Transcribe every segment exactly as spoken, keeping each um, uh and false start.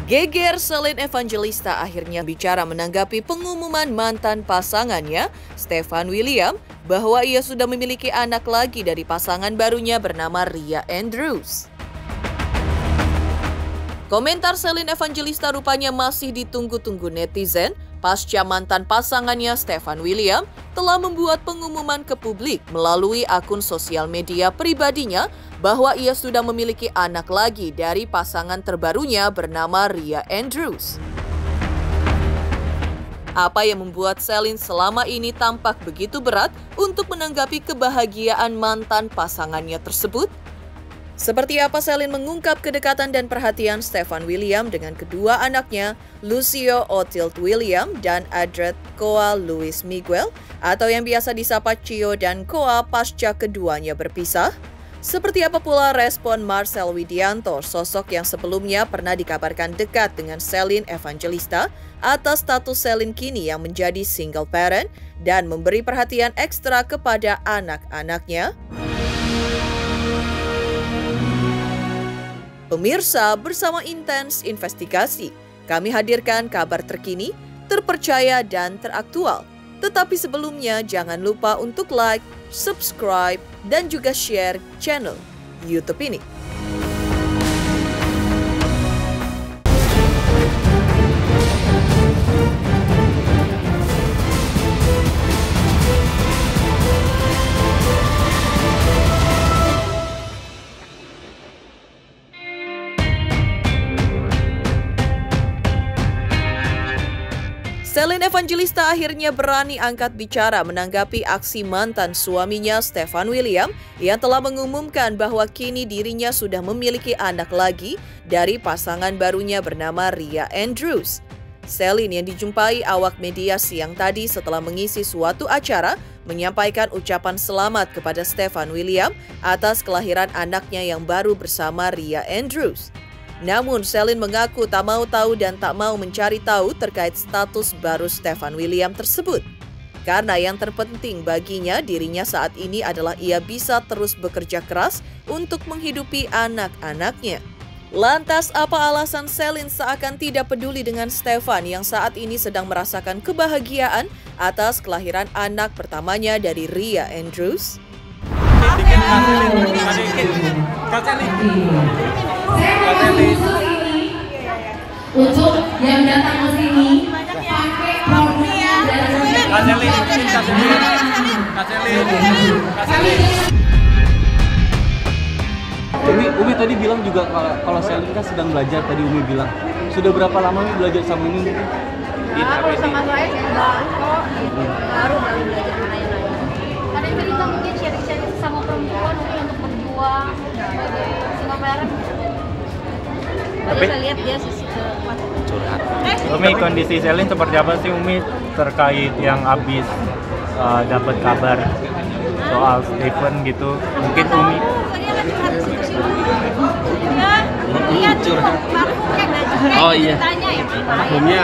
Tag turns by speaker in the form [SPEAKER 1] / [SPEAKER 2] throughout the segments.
[SPEAKER 1] Geger Celine Evangelista akhirnya bicara menanggapi pengumuman mantan pasangannya, Stefan William, bahwa ia sudah memiliki anak lagi dari pasangan barunya bernama Ria Andrews. Komentar Celine Evangelista rupanya masih ditunggu-tunggu netizen pasca mantan pasangannya Stefan William telah membuat pengumuman ke publik melalui akun sosial media pribadinya bahwa ia sudah memiliki anak lagi dari pasangan terbarunya bernama Ria Andrews. Apa yang membuat Celine selama ini tampak begitu berat untuk menanggapi kebahagiaan mantan pasangannya tersebut? Seperti apa Celine mengungkap kedekatan dan perhatian Stefan William dengan kedua anaknya, Lucio Otilde William dan Adret Koa Luis Miguel, atau yang biasa disapa Cio dan Koa pasca keduanya berpisah? Seperti apa pula respon Marcel Widianto, sosok yang sebelumnya pernah dikabarkan dekat dengan Celine Evangelista atas status Celine kini yang menjadi single parent dan memberi perhatian ekstra kepada anak-anaknya? Pemirsa, bersama Intens Investigasi, kami hadirkan kabar terkini, terpercaya, dan teraktual. Tetapi sebelumnya, jangan lupa untuk like, subscribe, dan juga share channel YouTube ini. Celine Evangelista akhirnya berani angkat bicara menanggapi aksi mantan suaminya Stefan William yang telah mengumumkan bahwa kini dirinya sudah memiliki anak lagi dari pasangan barunya bernama Ria Andrews. Celine yang dijumpai awak media siang tadi setelah mengisi suatu acara menyampaikan ucapan selamat kepada Stefan William atas kelahiran anaknya yang baru bersama Ria Andrews. Namun, Celine mengaku tak mau tahu dan tak mau mencari tahu terkait status baru Stefan William tersebut. Karena yang terpenting baginya dirinya saat ini adalah ia bisa terus bekerja keras untuk menghidupi anak-anaknya. Lantas, apa alasan Celine seakan tidak peduli dengan Stefan yang saat ini sedang merasakan kebahagiaan atas kelahiran anak pertamanya dari Ria Andrews?
[SPEAKER 2] Untuk yang datang ke sini pakai produknya dari
[SPEAKER 3] Umi, Umi tadi bilang juga kalau kalau Celine kan sedang belajar, tadi Umi bilang. Sudah berapa lama Umi belajar sama Umi?
[SPEAKER 4] Ya, kalau sama saya saya baru kok, baru baru belajar sama yang lain. Ada cerita mungkin sharing-sharing sama perempuan mungkin untuk berjuang sebagai single parent. Tapi saya lihat dia sisi
[SPEAKER 3] curhat.
[SPEAKER 5] Umi, kondisi Celine seperti apa sih Umi terkait yang habis uh, dapat kabar soal Stefan gitu? Mungkin Umi
[SPEAKER 4] ya, curhat.
[SPEAKER 3] Oh iya. Umumnya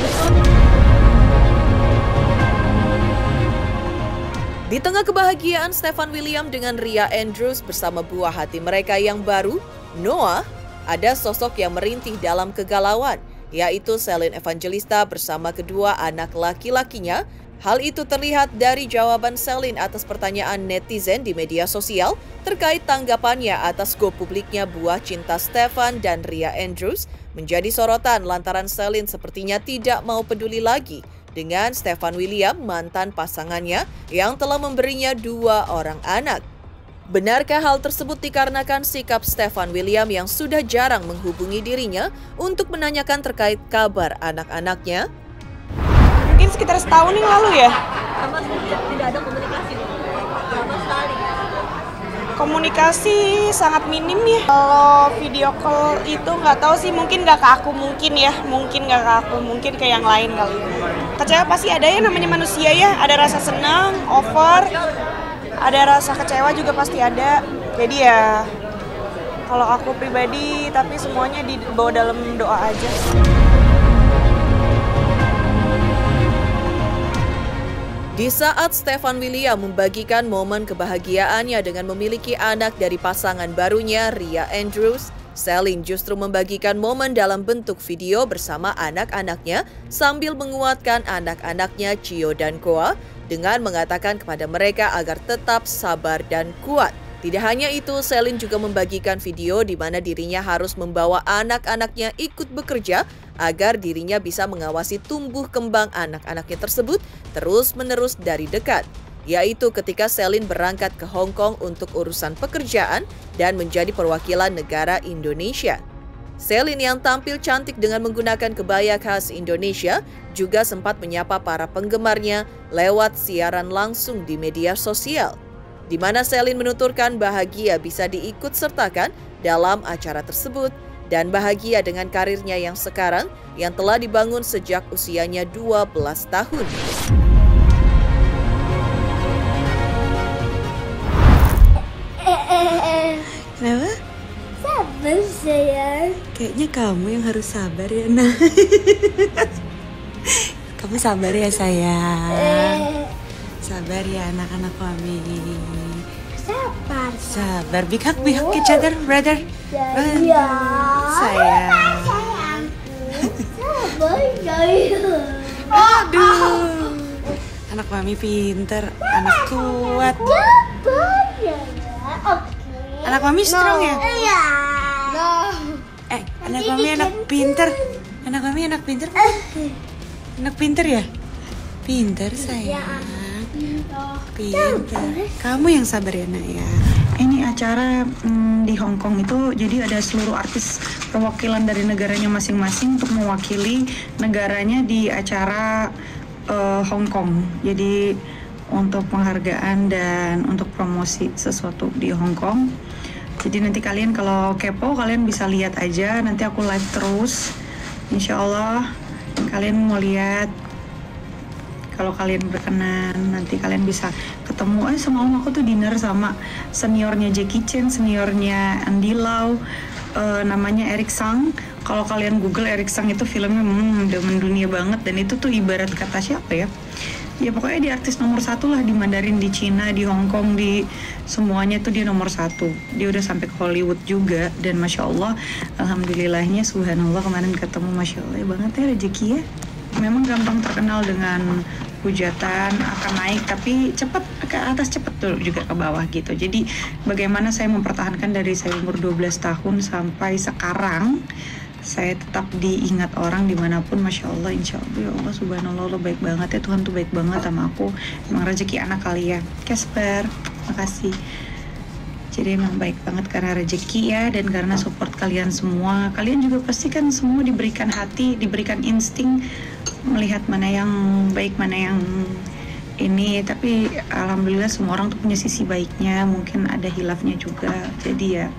[SPEAKER 1] Di tengah kebahagiaan Stefan William dengan Ria Andrews bersama buah hati mereka yang baru, Noah, ada sosok yang merintih dalam kegalauan, yaitu Celine Evangelista bersama kedua anak laki-lakinya. Hal itu terlihat dari jawaban Celine atas pertanyaan netizen di media sosial terkait tanggapannya atas go publiknya buah cinta Stefan dan Ria Andrews menjadi sorotan lantaran Celine sepertinya tidak mau peduli lagi dengan Stefan William, mantan pasangannya yang telah memberinya dua orang anak. Benarkah hal tersebut dikarenakan sikap Stefan William yang sudah jarang menghubungi dirinya untuk menanyakan terkait kabar anak-anaknya?
[SPEAKER 6] Mungkin sekitar setahun yang lalu ya.
[SPEAKER 4] sama tidak ada komunikasi sama sekali.
[SPEAKER 6] Komunikasi sangat minim ya. Kalau video call itu nggak tahu sih, mungkin nggak ke aku, mungkin ya, mungkin nggak ke aku, mungkin ke yang lain kali. Kecewa pasti ada ya, namanya manusia ya. Ada rasa senang, over, ada rasa kecewa juga pasti ada. Jadi ya, kalau aku pribadi, tapi semuanya dibawa dalam doa aja.
[SPEAKER 1] Di saat Stefan William membagikan momen kebahagiaannya dengan memiliki anak dari pasangan barunya, Ria Andrews, Celine justru membagikan momen dalam bentuk video bersama anak-anaknya sambil menguatkan anak-anaknya Cio dan Koa dengan mengatakan kepada mereka agar tetap sabar dan kuat. Tidak hanya itu, Celine juga membagikan video di mana dirinya harus membawa anak-anaknya ikut bekerja agar dirinya bisa mengawasi tumbuh kembang anak-anaknya tersebut terus-menerus dari dekat. Yaitu ketika Celine berangkat ke Hong Kong untuk urusan pekerjaan dan menjadi perwakilan negara Indonesia. Celine yang tampil cantik dengan menggunakan kebaya khas Indonesia juga sempat menyapa para penggemarnya lewat siaran langsung di media sosial, di mana Celine menuturkan bahagia bisa diikut sertakan dalam acara tersebut dan bahagia dengan karirnya yang sekarang yang telah dibangun sejak usianya dua belas tahun.
[SPEAKER 7] Kenapa?
[SPEAKER 8] Sabar sayang.
[SPEAKER 7] Kayaknya kamu yang harus sabar ya, nah. Kamu sabar ya sayang. Sabar ya anak-anak kami.
[SPEAKER 8] Sabar.
[SPEAKER 7] Sabar. Big hug, big hug each other, brother.
[SPEAKER 8] Ya.
[SPEAKER 7] Sayang.
[SPEAKER 8] Sayangku. Sabar sayang.
[SPEAKER 7] Aduh. Anak mami pinter, anak kuat.
[SPEAKER 8] Sabar ya. Oke.
[SPEAKER 7] Anak mami strong ya?
[SPEAKER 8] Iya. No.
[SPEAKER 7] Eh, anak mami anak pinter. Anak mami anak pinter. Anak pinter ya? Pinter sayang. Pinter. Kamu yang sabar ya nak ya.
[SPEAKER 9] Ini acara hmm, di Hong Kong itu jadi ada seluruh artis perwakilan dari negaranya masing-masing untuk mewakili negaranya di acara uh, Hong Kong. Jadi untuk penghargaan dan untuk promosi sesuatu di Hong Kong. Jadi nanti kalian kalau kepo kalian bisa lihat aja, nanti aku live terus. Insya Allah kalian mau lihat, kalau kalian berkenan nanti kalian bisa ketemu. Eh semalam aku tuh dinner sama seniornya Jackie Chan, seniornya Andy Lau, uh, namanya Eric Sang. Kalau kalian Google Eric Sang itu filmnya hmm, udah mendunia banget, dan itu tuh ibarat kata siapa ya? Ya pokoknya dia artis nomor satu lah di Mandarin, di Cina, di Hong Kong, di semuanya tuh dia nomor satu. Dia udah sampai ke Hollywood juga, dan Masya Allah, Alhamdulillahnya, Subhanallah kemarin ketemu, Masya Allah banget ya rezeki ya. Memang gampang terkenal dengan hujatan, akan naik, tapi cepat ke atas, cepat tuh juga ke bawah gitu. Jadi bagaimana saya mempertahankan dari saya umur dua belas tahun sampai sekarang, saya tetap diingat orang dimanapun. Masya Allah, insya Allah, ya Allah, subhanallah, Allah baik banget ya, Tuhan tuh baik banget sama aku. Emang rezeki anak kali ya, Casper, makasih. Jadi emang baik banget karena rezeki ya, dan karena support kalian semua. Kalian juga pasti kan semua diberikan hati, diberikan insting melihat mana yang baik, mana yang ini. Tapi alhamdulillah semua orang tuh punya sisi baiknya, mungkin ada hilafnya juga. Jadi ya,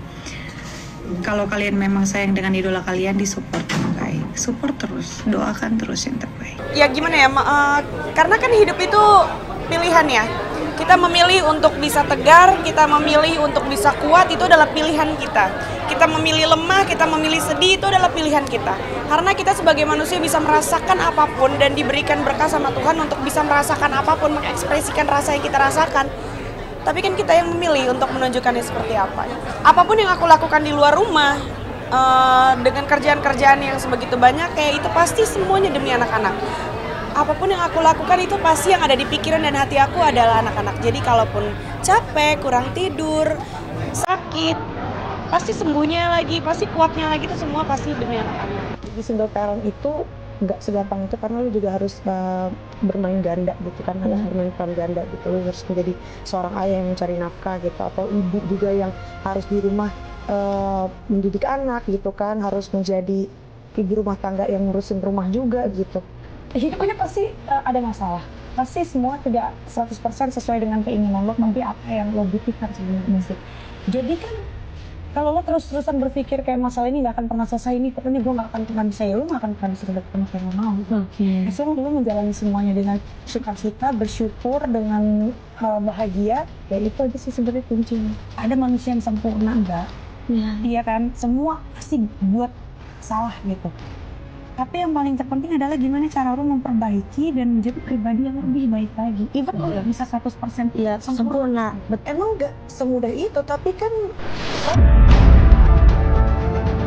[SPEAKER 9] kalau kalian memang sayang dengan idola kalian, disupport yang baik, support terus, doakan terus yang terbaik.
[SPEAKER 6] Ya gimana ya, uh, karena kan hidup itu pilihan ya. Kita memilih untuk bisa tegar, kita memilih untuk bisa kuat, itu adalah pilihan kita. Kita memilih lemah, kita memilih sedih, itu adalah pilihan kita. Karena kita sebagai manusia bisa merasakan apapun dan diberikan berkah sama Tuhan untuk bisa merasakan apapun, mengekspresikan rasa yang kita rasakan. Tapi kan kita yang memilih untuk menunjukkannya seperti apa. Apapun yang aku lakukan di luar rumah, uh, dengan kerjaan-kerjaan yang sebegitu banyak, kayak itu pasti semuanya demi anak-anak. Apapun yang aku lakukan itu pasti yang ada di pikiran dan hati aku adalah anak-anak. Jadi kalaupun capek, kurang tidur, sakit, pasti sembuhnya lagi, pasti kuatnya lagi, itu semua pasti demi anak-anak.
[SPEAKER 10] Jadi single parent itu nggak segampang itu, karena lu juga harus uh, bermain ganda gitu kan, harus hmm. bermain peran ganda gitu. Lu harus menjadi seorang ayah yang mencari nafkah gitu, atau ibu juga yang harus di rumah uh, mendidik anak gitu kan, harus menjadi ibu rumah tangga yang ngurusin rumah juga gitu. Hidupnya pasti uh, ada masalah, pasti semua tidak seratus persen sesuai dengan keinginan lo, tapi apa yang lo butuhkan sebenarnya. Jadi kan kalau lo terus-terusan berpikir kayak masalah ini nggak akan pernah selesai, ini pokoknya gue nggak akan pernah bisa, ya lo nggak akan pernah bisa ketemu kayak lo mau. Hmm. So lo menjalani semuanya dengan sukacita, bersyukur, dengan uh, bahagia, ya itu aja sih sebenarnya kuncinya. Ada manusia yang sempurna enggak? Ya. Iya kan, semua pasti buat salah gitu. Tapi yang paling terpenting adalah gimana cara lo memperbaiki dan menjadi pribadi yang lebih baik lagi. Even lo nggak bisa seratus persen ya, sempurna. But emang nggak semudah itu, tapi kan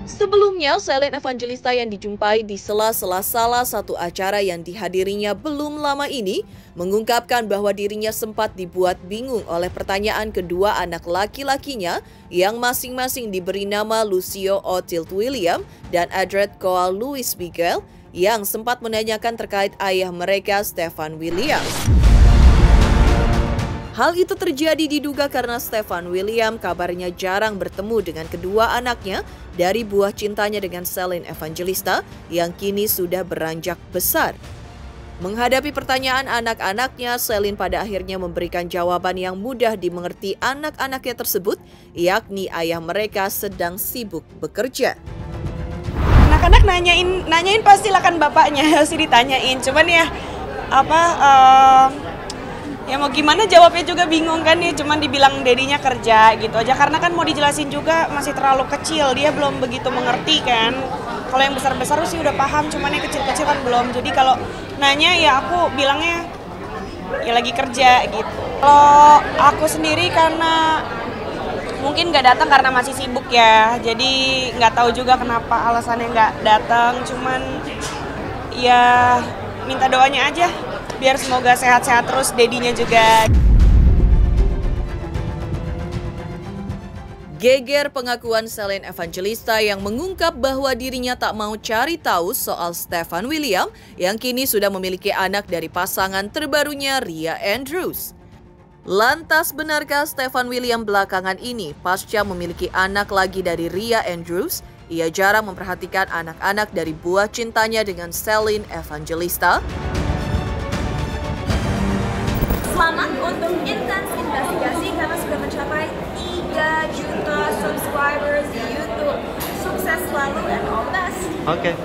[SPEAKER 1] Sebelumnya, Celine Evangelista yang dijumpai di sela-sela salah satu acara yang dihadirinya belum lama ini mengungkapkan bahwa dirinya sempat dibuat bingung oleh pertanyaan kedua anak laki-lakinya yang masing-masing diberi nama Lucio Otilt William dan Adred Coal Louis Miguel yang sempat menanyakan terkait ayah mereka, Stefan William. Hal itu terjadi diduga karena Stefan William kabarnya jarang bertemu dengan kedua anaknya dari buah cintanya dengan Celine Evangelista yang kini sudah beranjak besar. Menghadapi pertanyaan anak-anaknya, Celine pada akhirnya memberikan jawaban yang mudah dimengerti anak-anaknya tersebut, yakni ayah mereka sedang sibuk bekerja.
[SPEAKER 6] Anak-anak nanyain, nanyain pasti akan bapaknya sih ditanyain, cuman ya apa? Uh... Ya mau gimana jawabnya juga bingung kan ya, cuman dibilang dedinya kerja gitu aja karena kan mau dijelasin juga masih terlalu kecil, dia belum begitu mengerti kan. Kalau yang besar-besar sih udah paham, cuman yang kecil-kecil kan belum. Jadi kalau nanya ya aku bilangnya ya lagi kerja gitu. Kalau aku sendiri karena mungkin nggak datang karena masih sibuk ya, jadi nggak tahu juga kenapa alasannya nggak datang. Cuman ya minta doanya aja. Biar semoga sehat-sehat terus dedinya juga.
[SPEAKER 1] Geger pengakuan Celine Evangelista yang mengungkap bahwa dirinya tak mau cari tahu soal Stefan William yang kini sudah memiliki anak dari pasangan terbarunya Ria Andrews. Lantas benarkah Stefan William belakangan ini pasca memiliki anak lagi dari Ria Andrews, ia jarang memperhatikan anak-anak dari buah cintanya dengan Celine Evangelista?
[SPEAKER 11] Selamat untuk Intens Investigasi karena sudah mencapai tiga juta subscribers di YouTube. Sukses selalu dan all the best.
[SPEAKER 3] Oke. Okay.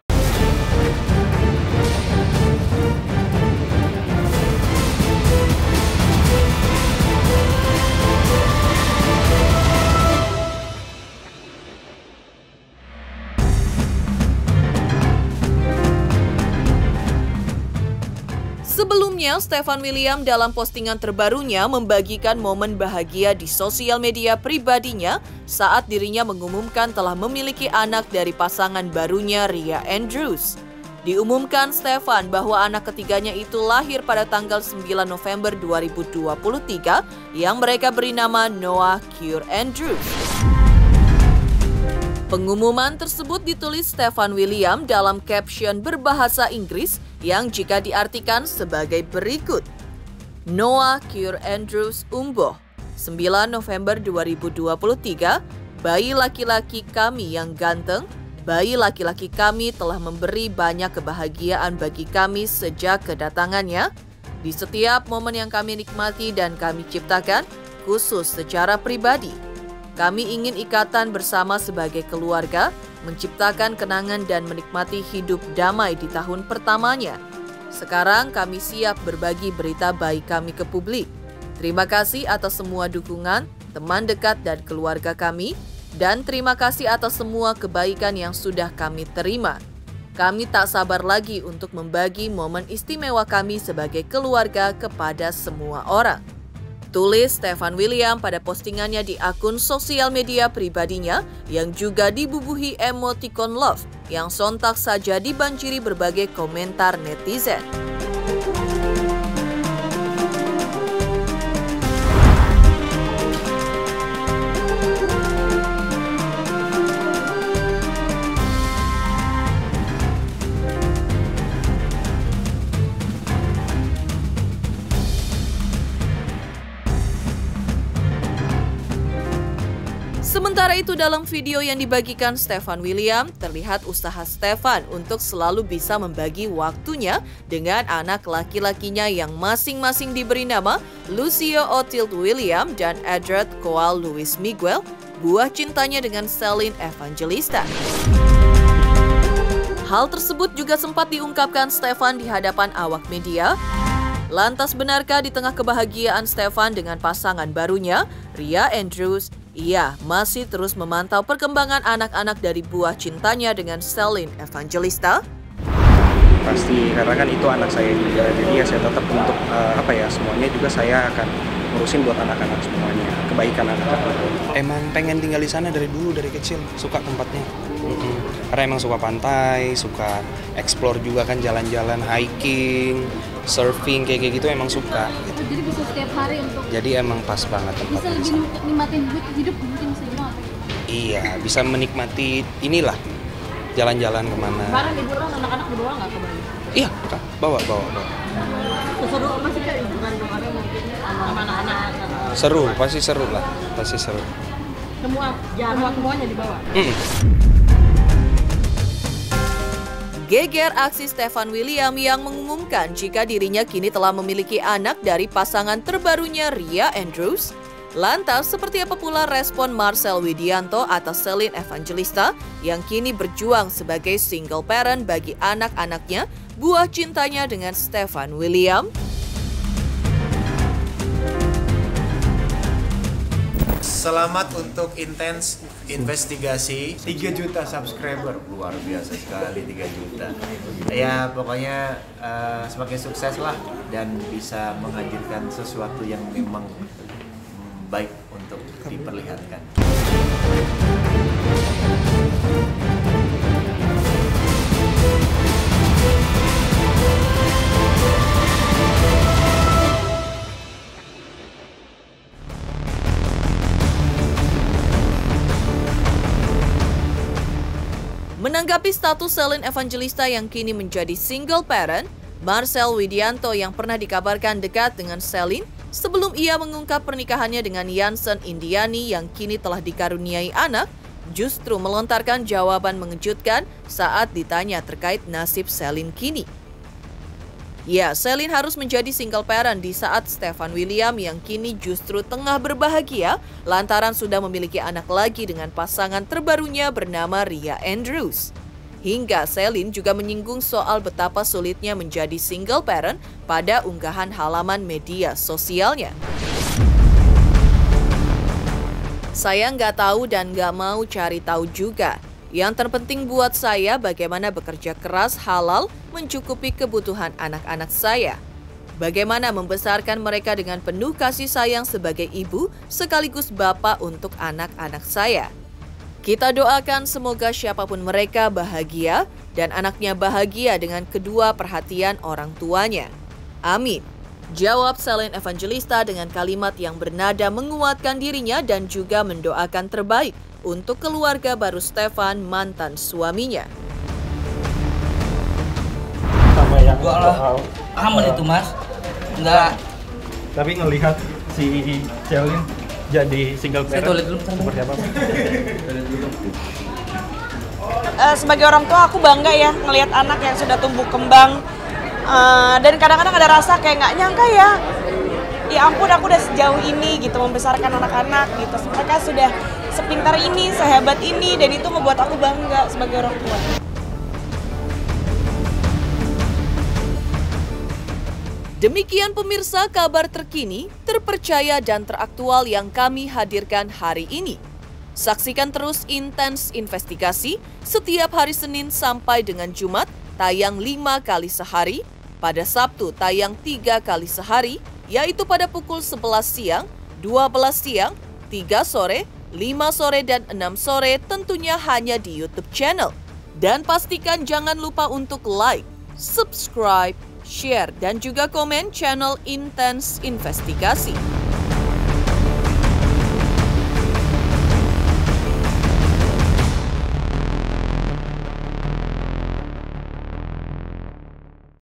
[SPEAKER 1] Sebelumnya, Stefan William dalam postingan terbarunya membagikan momen bahagia di sosial media pribadinya saat dirinya mengumumkan telah memiliki anak dari pasangan barunya Ria Andrews. Diumumkan Stefan bahwa anak ketiganya itu lahir pada tanggal sembilan November dua ribu dua puluh tiga yang mereka beri nama Noah Cure Andrews. Pengumuman tersebut ditulis Stefan William dalam caption berbahasa Inggris yang jika diartikan sebagai berikut. Noah Cure Andrews Umboh, sembilan November dua ribu dua puluh tiga, bayi laki-laki kami yang ganteng, bayi laki-laki kami telah memberi banyak kebahagiaan bagi kami sejak kedatangannya. Di setiap momen yang kami nikmati dan kami ciptakan, khusus secara pribadi. Kami ingin ikatan bersama sebagai keluarga, menciptakan kenangan dan menikmati hidup damai di tahun pertamanya. Sekarang kami siap berbagi berita baik kami ke publik. Terima kasih atas semua dukungan, teman dekat dan keluarga kami, dan terima kasih atas semua kebaikan yang sudah kami terima. Kami tak sabar lagi untuk membagi momen istimewa kami sebagai keluarga kepada semua orang. Tulis Stefan William pada postingannya di akun sosial media pribadinya yang juga dibubuhi emoticon love yang sontak saja dibanjiri berbagai komentar netizen. Sementara itu dalam video yang dibagikan Stefan William, terlihat usaha Stefan untuk selalu bisa membagi waktunya dengan anak laki-lakinya yang masing-masing diberi nama Lucio Otilt William dan Adred Coal Louis Miguel, buah cintanya dengan Celine Evangelista. Hal tersebut juga sempat diungkapkan Stefan di hadapan awak media. Lantas benarkah di tengah kebahagiaan Stefan dengan pasangan barunya, Ria Andrews, ia masih terus memantau perkembangan anak-anak dari buah cintanya dengan Celine Evangelista?
[SPEAKER 12] Pasti, karena kan itu anak saya juga, jadi ya saya tetap untuk uh, apa ya semuanya juga saya akan ngurusin buat anak-anak semuanya, kebaikan anak-anak. Emang pengen tinggal di sana dari dulu, dari kecil, suka tempatnya. Mm-hmm. Karena emang suka pantai, suka explore juga kan, jalan-jalan, hiking, surfing kayak gitu emang suka. Gitu.
[SPEAKER 4] Jadi bisa setiap hari untuk.
[SPEAKER 12] Jadi emang pas banget tempatnya.
[SPEAKER 4] Bisa lebih nikmatin hidup mungkin bisa bilang apa?
[SPEAKER 12] Iya, bisa menikmati inilah jalan-jalan kemana.
[SPEAKER 4] Barang liburan anak-anak berdua nggak ke Bali?
[SPEAKER 12] Iya, Kak. Bawa, bawa, bawa.
[SPEAKER 4] Seru apa sih Kak liburan kemarin mungkin sama anak-anak?
[SPEAKER 12] Seru, pasti seru lah, pasti seru.
[SPEAKER 4] Semua, semua semuanya dibawa.
[SPEAKER 12] Mm.
[SPEAKER 1] Geger aksi Stefan William yang mengumumkan jika dirinya kini telah memiliki anak dari pasangan terbarunya Ria Andrews. Lantas, seperti apa pula respon Marcel Widianto atau Celine Evangelista yang kini berjuang sebagai single parent bagi anak-anaknya, buah cintanya dengan Stefan William?
[SPEAKER 13] Selamat untuk Intens Investigasi tiga juta subscriber, luar biasa sekali tiga juta. Ya pokoknya uh, semakin sukses lah dan bisa menghadirkan sesuatu yang memang baik untuk diperlihatkan.
[SPEAKER 1] Menanggapi status Celine Evangelista yang kini menjadi single parent, Marcel Widianto yang pernah dikabarkan dekat dengan Celine sebelum ia mengungkap pernikahannya dengan Yansen Indiani yang kini telah dikaruniai anak, justru melontarkan jawaban mengejutkan saat ditanya terkait nasib Celine kini. Ya, Celine harus menjadi single parent di saat Stefan William yang kini justru tengah berbahagia lantaran sudah memiliki anak lagi dengan pasangan terbarunya bernama Ria Andrews. Hingga Celine juga menyinggung soal betapa sulitnya menjadi single parent pada unggahan halaman media sosialnya. Saya nggak tahu dan nggak mau cari tahu juga. Yang terpenting buat saya bagaimana bekerja keras halal mencukupi kebutuhan anak-anak saya. Bagaimana membesarkan mereka dengan penuh kasih sayang sebagai ibu sekaligus bapak untuk anak-anak saya. Kita doakan semoga siapapun mereka bahagia dan anaknya bahagia dengan kedua perhatian orang tuanya. Amin. Jawab Celine Evangelista dengan kalimat yang bernada menguatkan dirinya dan juga mendoakan terbaik untuk keluarga baru Stefan, mantan suaminya.
[SPEAKER 14] Sama yang gua lah, aman itu mas, enggak.
[SPEAKER 5] Tapi ngelihat si Celine jadi single parent seperti apa?
[SPEAKER 6] Uh, sebagai orang tua aku bangga ya ngelihat anak yang sudah tumbuh kembang uh, dan kadang-kadang ada rasa kayak nggak nyangka ya. Ya ampun aku udah sejauh ini gitu membesarkan anak-anak gitu. Mereka sudah sepintar ini, sehebat ini dan itu membuat aku bangga sebagai orang tua.
[SPEAKER 1] Demikian pemirsa kabar terkini, terpercaya dan teraktual yang kami hadirkan hari ini. Saksikan terus Intens Investigasi setiap hari Senin sampai dengan Jumat tayang lima kali sehari, pada Sabtu tayang tiga kali sehari, yaitu pada pukul sebelas siang, dua belas siang, tiga sore, lima sore, dan enam sore tentunya hanya di YouTube channel. Dan pastikan jangan lupa untuk like, subscribe, share, dan juga komen channel Intens Investigasi.